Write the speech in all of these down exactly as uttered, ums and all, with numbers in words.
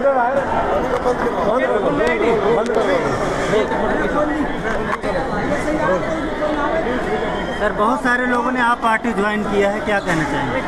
Sir, बहुत सारे लोगों ने आप पार्टी ज्वाइन किया है, क्या कहना चाहेंगे?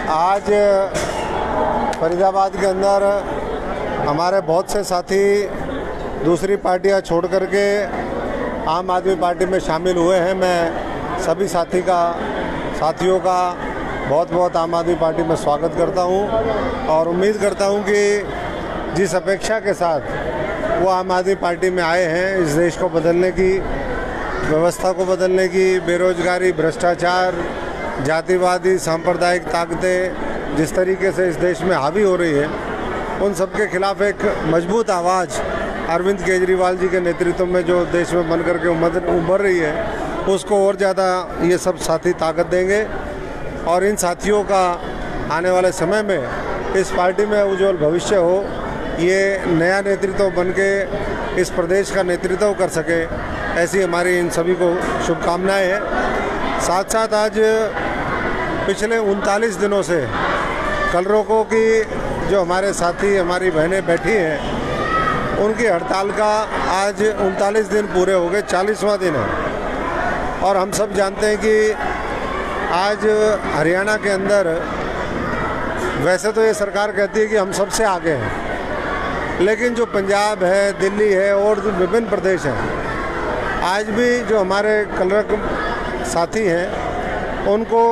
आज फरीदाबाद के अंदर हमारे बहुत से साथी दूसरी पार्टियां छोड़ करके आम आदमी पार्टी में शामिल हुए हैं। मैं सभी साथी का साथियों का बहुत बहुत आम आदमी पार्टी में स्वागत करता हूं और उम्मीद करता हूं कि जिस अपेक्षा के साथ वो आम आदमी पार्टी में आए हैं, इस देश को बदलने की, व्यवस्था को बदलने की, बेरोजगारी, भ्रष्टाचार, जातिवादी सांप्रदायिक ताकतें जिस तरीके से इस देश में हावी हो रही है, उन सब के खिलाफ एक मजबूत आवाज़ अरविंद केजरीवाल जी के नेतृत्व में जो देश में बन करके उभर रही है, उसको और ज़्यादा ये सब साथी ताकत देंगे और इन साथियों का आने वाले समय में इस पार्टी में उज्जवल भविष्य हो, ये नया नेतृत्व बन के इस प्रदेश का नेतृत्व कर सके, ऐसी हमारी इन सभी को शुभकामनाएं हैं। साथ साथ आज पिछले उनतालीस दिनों से कलरकों की जो हमारे साथी हमारी बहनें बैठी हैं, उनकी हड़ताल का आज उनतालीस दिन पूरे हो गए, चालीसवां दिन है। और हम सब जानते हैं कि आज हरियाणा के अंदर वैसे तो ये सरकार कहती है कि हम सबसे आगे हैं, लेकिन जो पंजाब है, दिल्ली है और विभिन्न प्रदेश हैं, आज भी जो हमारे कलरक साथी हैं उनको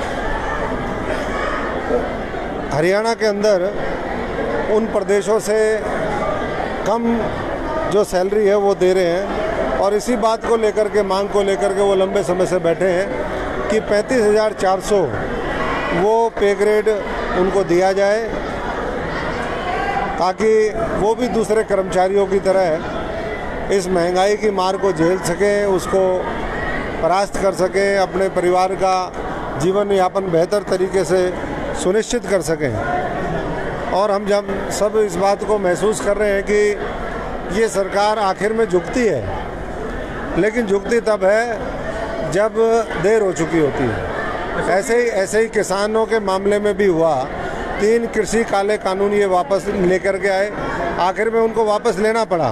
हरियाणा के अंदर उन प्रदेशों से कम जो सैलरी है वो दे रहे हैं और इसी बात को लेकर के, मांग को लेकर के वो लंबे समय से बैठे हैं कि पैंतीस हज़ार चार सौ वो पे ग्रेड उनको दिया जाए ताकि वो भी दूसरे कर्मचारियों की तरह इस महंगाई की मार को झेल सकें, उसको परास्त कर सकें, अपने परिवार का जीवन यापन बेहतर तरीके से सुनिश्चित कर सकें। और हम जब सब इस बात को महसूस कर रहे हैं कि ये सरकार आखिर में झुकती है, लेकिन झुकती तब है जब देर हो चुकी होती है। ऐसे ही ऐसे ही किसानों के मामले में भी हुआ, तीन कृषि काले कानून ये वापस लेकर के आए, आखिर में उनको वापस लेना पड़ा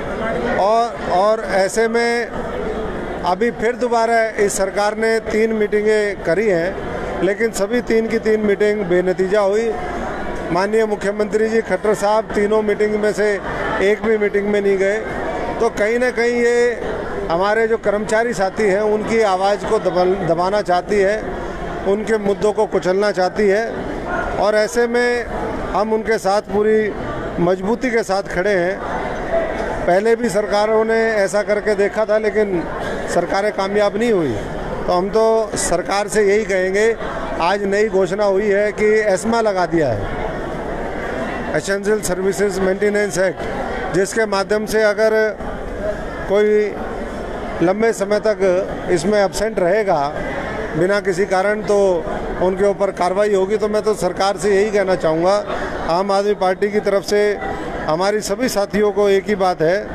और और ऐसे में अभी फिर दोबारा इस सरकार ने तीन मीटिंगें करी हैं, लेकिन सभी तीन की तीन मीटिंग बेनतीजा हुई। माननीय मुख्यमंत्री जी खट्टर साहब तीनों मीटिंग में से एक भी मीटिंग में नहीं गए, तो कहीं ना कहीं ये हमारे जो कर्मचारी साथी हैं उनकी आवाज़ को दबा दबाना चाहती है, उनके मुद्दों को कुचलना चाहती है और ऐसे में हम उनके साथ पूरी मजबूती के साथ खड़े हैं। पहले भी सरकारों ने ऐसा करके देखा था, लेकिन सरकारें कामयाब नहीं हुई, तो हम तो सरकार से यही कहेंगे, आज नई घोषणा हुई है कि एस्मा लगा दिया है, एसेंशियल सर्विसेज मेंटेनेंस एक्ट, जिसके माध्यम से अगर कोई लंबे समय तक इसमें एब्सेंट रहेगा बिना किसी कारण, तो उनके ऊपर कार्रवाई होगी। तो मैं तो सरकार से यही कहना चाहूँगा, आम आदमी पार्टी की तरफ से हमारी सभी साथियों को एक ही बात है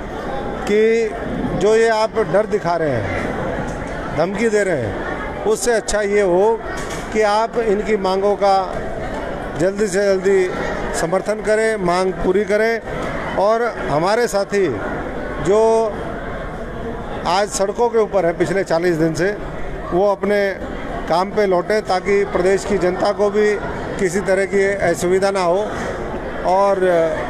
कि जो ये आप डर दिखा रहे हैं, धमकी दे रहे हैं, उससे अच्छा ये हो कि आप इनकी मांगों का जल्दी से जल्दी समर्थन करें, मांग पूरी करें और हमारे साथी जो आज सड़कों के ऊपर है पिछले चालीस दिन से, वो अपने काम पे लौटें ताकि प्रदेश की जनता को भी किसी तरह की असुविधा ना हो और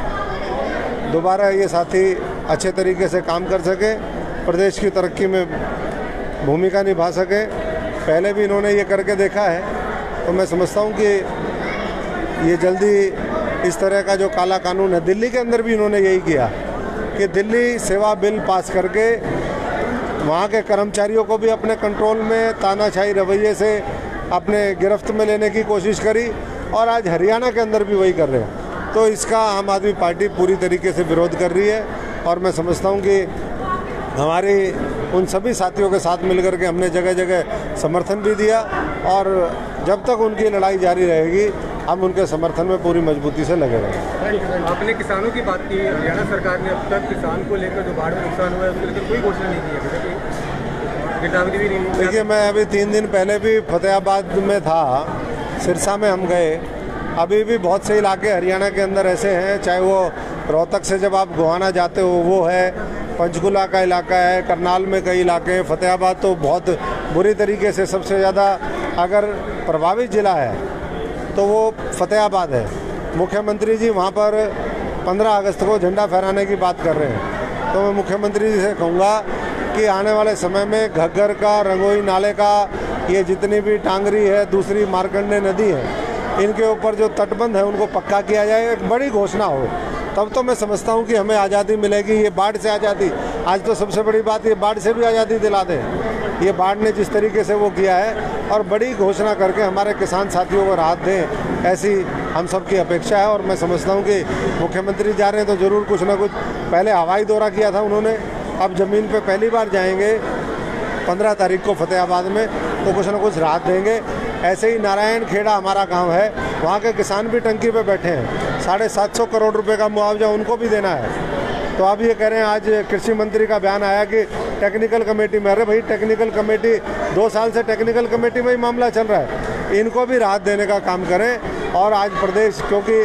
दोबारा ये साथी अच्छे तरीके से काम कर सके, प्रदेश की तरक्की में भूमिका निभा सके। पहले भी इन्होंने ये करके देखा है, तो मैं समझता हूँ कि ये जल्दी इस तरह का जो काला कानून है, दिल्ली के अंदर भी इन्होंने यही किया कि दिल्ली सेवा बिल पास करके वहाँ के कर्मचारियों को भी अपने कंट्रोल में तानाशाही रवैये से अपने गिरफ्त में लेने की कोशिश करी और आज हरियाणा के अंदर भी वही कर रहे हैं। तो इसका आम आदमी पार्टी पूरी तरीके से विरोध कर रही है और मैं समझता हूँ कि हमारी उन सभी साथियों के साथ मिलकर के हमने जगह जगह समर्थन भी दिया और जब तक उनकी लड़ाई जारी रहेगी हम उनके समर्थन में पूरी मजबूती से लगे रहेंगे। आपने किसानों की बात की, हरियाणा सरकार ने अब तक किसान को लेकर जो बाढ़ में नुकसान हुआ है उसके लेकर कोई घोषणा नहीं की है। देखिए, मैं अभी तीन दिन पहले भी फतेहाबाद में था, सिरसा में हम गए, अभी भी बहुत से इलाके हरियाणा के अंदर ऐसे हैं, चाहे वो रोहतक से जब आप गोहाना जाते हो वो है, पंचकुला का इलाका है, करनाल में कई इलाके हैं, फतेहाबाद तो बहुत बुरी तरीके से सबसे ज़्यादा अगर प्रभावित ज़िला है तो वो फतेहाबाद है। मुख्यमंत्री जी वहाँ पर पंद्रह अगस्त को झंडा फहराने की बात कर रहे हैं, तो मैं मुख्यमंत्री जी से कहूँगा कि आने वाले समय में घग्गर का, रंगोई नाले का, ये जितनी भी टांगरी है, दूसरी मार्कंडे नदी है, इनके ऊपर जो तटबंध है उनको पक्का किया जाए, एक बड़ी घोषणा हो, तब तो मैं समझता हूँ कि हमें आज़ादी मिलेगी। ये बाढ़ से आज़ादी, आज तो सबसे बड़ी बात ये बाढ़ से भी आज़ादी दिला दें। ये बाढ़ ने जिस तरीके से वो किया है और बड़ी घोषणा करके हमारे किसान साथियों को राहत दें, ऐसी हम सब की अपेक्षा है। और मैं समझता हूँ कि मुख्यमंत्री जा रहे हैं तो ज़रूर कुछ ना कुछ, पहले हवाई दौरा किया था उन्होंने, अब ज़मीन पे पहली बार जाएंगे पंद्रह तारीख को फतेहाबाद में, तो कुछ ना कुछ राहत देंगे। ऐसे ही नारायण खेड़ा हमारा गांव है, वहाँ के किसान भी टंकी पे बैठे हैं, साढ़े सात सौ करोड़ रुपए का मुआवजा उनको भी देना है। तो अब ये कह रहे हैं, आज कृषि मंत्री का बयान आया कि टेक्निकल कमेटी में, अरे भाई टेक्निकल कमेटी, दो साल से टेक्निकल कमेटी में ही मामला चल रहा है, इनको भी राहत देने का काम करें। और आज प्रदेश, क्योंकि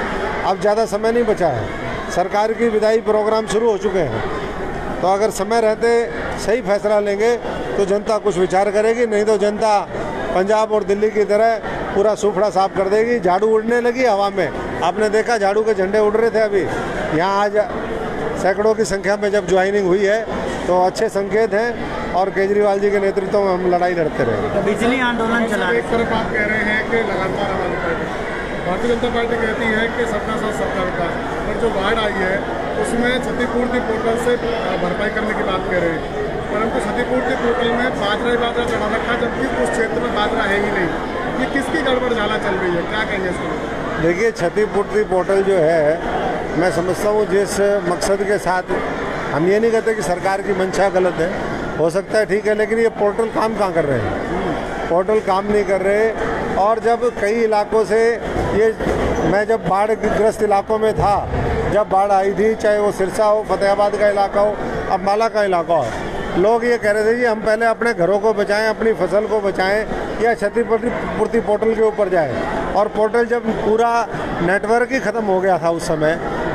अब ज़्यादा समय नहीं बचा है, सरकार की विदाई प्रोग्राम शुरू हो चुके हैं, तो अगर समय रहते सही फैसला लेंगे तो जनता कुछ विचार करेगी, नहीं तो जनता पंजाब और दिल्ली की तरह पूरा सूफड़ा साफ कर देगी। झाड़ू उड़ने लगी हवा में, आपने देखा झाड़ू के झंडे उड़ रहे थे अभी यहाँ, आज सैकड़ों की संख्या में जब ज्वाइनिंग हुई है तो अच्छे संकेत हैं और केजरीवाल जी के नेतृत्व में हम लड़ाई लड़ते रहे। बिजली आंदोलन चला, एक तरफ आप कह रहे हैं कि लगातार हमारी पार्टी भारतीय जनता पार्टी कहती है कि सबका साथ सबका विकास, पर जो बाढ़ आई है उसमें क्षतिपूर्ति पोर्टल से भरपाई करने की बात कह रहे हैं, परंतु क्षतिपूर्ति पोर्टल में बाजरा ही बाजरा चढ़ा रखा, जबकि उस क्षेत्र में बाजरा है ही नहीं। ये किसकी गड़बड़ झाला चल रही है, क्या कहेंगे इसको? देखिए, क्षतिपूर्ति पोर्टल जो है, मैं समझता हूँ जिस मकसद के साथ, हम ये नहीं कहते कि सरकार की मंशा गलत है, हो सकता है ठीक है, लेकिन ये पोर्टल काम कहाँ कर रहे हैं? पोर्टल काम नहीं कर रहे। और जब कई इलाकों से ये, मैं जब बाढ़ ग्रस्त इलाकों में था, जब बाढ़ आई थी, चाहे वो सिरसा हो, फतेहाबाद का इलाका हो, अम्बाला का इलाका हो, लोग ये कह रहे थे कि हम पहले अपने घरों को बचाएं, अपनी फसल को बचाएं, या क्षतिपूर्ति पोर्टल के ऊपर जाएं। और पोर्टल जब पूरा नेटवर्क ही ख़त्म हो गया था उस समय,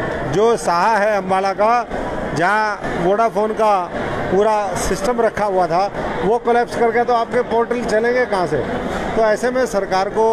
जो साहा है अम्बाला का, जहाँ वोडाफोन का पूरा सिस्टम रखा हुआ था, वो कोलैप्स कर गया, तो आपके पोर्टल चलेंगे कहाँ से? तो ऐसे में सरकार को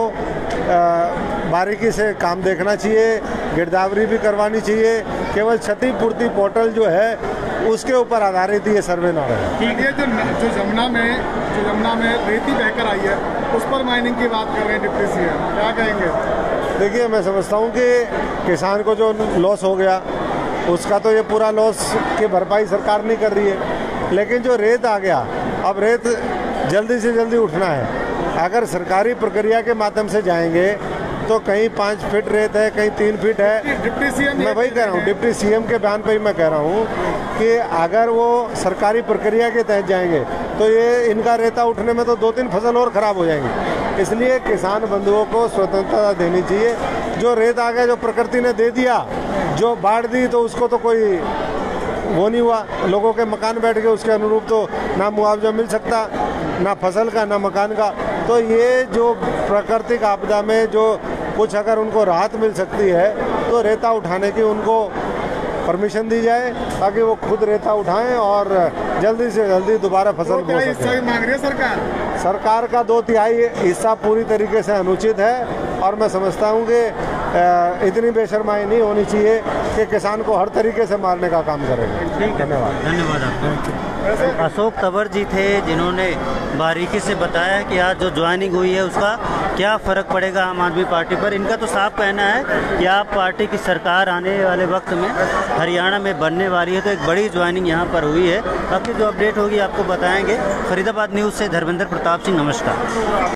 बारीकी से काम देखना चाहिए, गिरदावरी भी करवानी चाहिए। केवल क्षतिपूर्ति पोर्टल जो है उसके ऊपर आधारित ये सर्वे ना रहे। ठीक है, जो जो जमुना में जो जमुना में रेती बहकर आई है, उस पर माइनिंग की बात कर रहे हैं डिप्टी सीएम, क्या कहेंगे? देखिए, मैं समझता हूँ कि किसान को जो लॉस हो गया उसका तो ये पूरा लॉस की भरपाई सरकार नहीं कर रही है, लेकिन जो रेत आ गया, अब रेत जल्दी से जल्दी उठना है। अगर सरकारी प्रक्रिया के माध्यम से जाएंगे तो कहीं पाँच फीट रेत है, कहीं तीन फीट है। डिप्टी सीएम, मैं वही कह रहा हूँ, डिप्टी सीएम के बयान पर ही मैं कह रहा हूँ कि अगर वो सरकारी प्रक्रिया के तहत जाएंगे तो ये इनका रेता उठने में तो दो तीन फसल और ख़राब हो जाएंगी। इसलिए किसान बंधुओं को स्वतंत्रता देनी चाहिए। जो रेत आ गया, जो प्रकृति ने दे दिया, जो बाढ़ दी, तो उसको तो कोई वो नहीं हुआ, लोगों के मकान बैठ गए, उसके अनुरूप तो ना मुआवजा मिल सकता, ना फसल का, ना मकान का। तो ये जो प्राकृतिक आपदा में जो कुछ अगर उनको राहत मिल सकती है तो रेता उठाने की उनको परमिशन दी जाए, ताकि वो खुद रेता उठाएं और जल्दी से जल्दी दोबारा फसल बो सकें। मांग रही है सरकार सरकार का दो तिहाई हिस्सा पूरी तरीके से अनुचित है, और मैं समझता हूँ कि इतनी बेशर्माई नहीं होनी चाहिए कि किसान को हर तरीके से मारने का काम करेंगे। धन्यवाद। धन्यवाद आपको। अशोक तंवर जी थे जिन्होंने बारीकी से बताया कि आज जो ज्वाइनिंग हुई है उसका क्या फ़र्क पड़ेगा आम आदमी पार्टी पर। इनका तो साफ कहना है कि आप पार्टी की सरकार आने वाले वक्त में हरियाणा में बनने वाली है, तो एक बड़ी ज्वाइनिंग यहाँ पर हुई है। बाकी जो अपडेट होगी आपको बताएंगे। फरीदाबाद न्यूज़ से धर्मेंद्र प्रताप सिंह, नमस्कार।